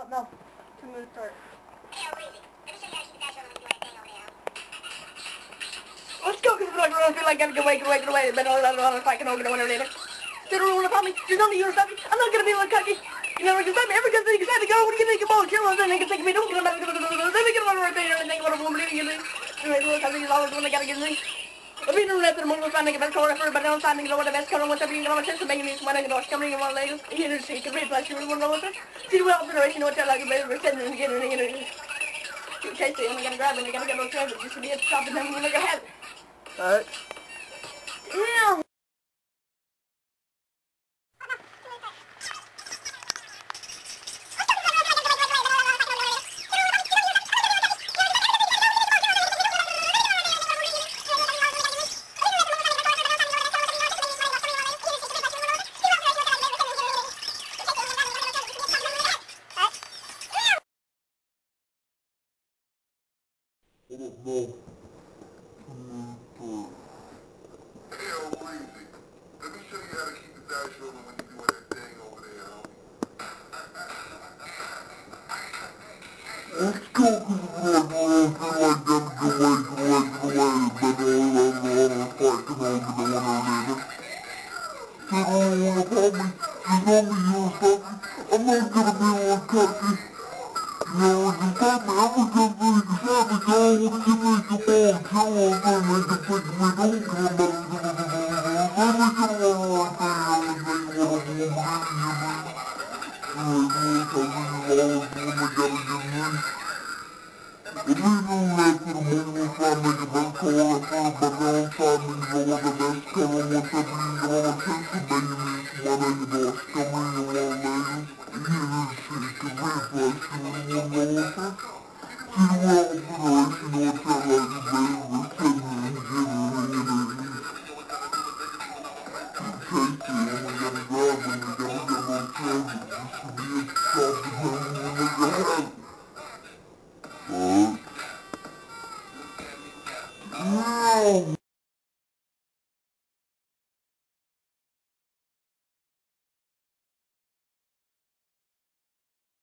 No. 2 minutes start. Let's go, because I don't feel like I gotta get away, but I don't know if I can open it whenever later. They don't want to find me. There's no need to stop me. I'm not gonna be like cocky. You know, because I'm ever gonna think I go, what do you think about chill, and then they can think of me, don't get them out of the let me get them right there and think what a woman believing in me. Anyway, look, I think it's always the one that gotta get me. I've been around the moment finding a better corner for, but I don't find the what the best corner once I've been on my chest and making these when I can watch coming in one leg. Here is she can read like she would want to know what see the well federation what tell like a better pretending to get it in it. Chase it, and I gotta grab it, I gotta get those charges. You should be at the top of them when I have it. Alright. Yeah. I don't know. Hell crazy. Let me show you how to keep the dice rolling when you're doing that thing over there, homie. Let's go, cause I don't feel like them to wait, but all I'm fighting over the one over there. They don't wanna fight me. Just know me, you or something. I'm not gonna be all cocky. You know, you fight me, I'm gonna be the savage, I don't wanna give me the ball, kill on them, they can think me, don't care about it, let me get on right there, and they wanna believe me. Alright, look, I really always when they gotta get me. But we know that for the moment, try to make a best call at first, but now I'm trying to know what the best call once I bring it on attention, baby, my nigga boss, come in and one lady. Yeah, this shit can rip like she really wanna know what's up. See the world federation or tell like a baby, pretend and get it. Take it, and we gotta grab it, and we gotta get those charges, just to be at the top of them when they got have it. Alright. Yeah.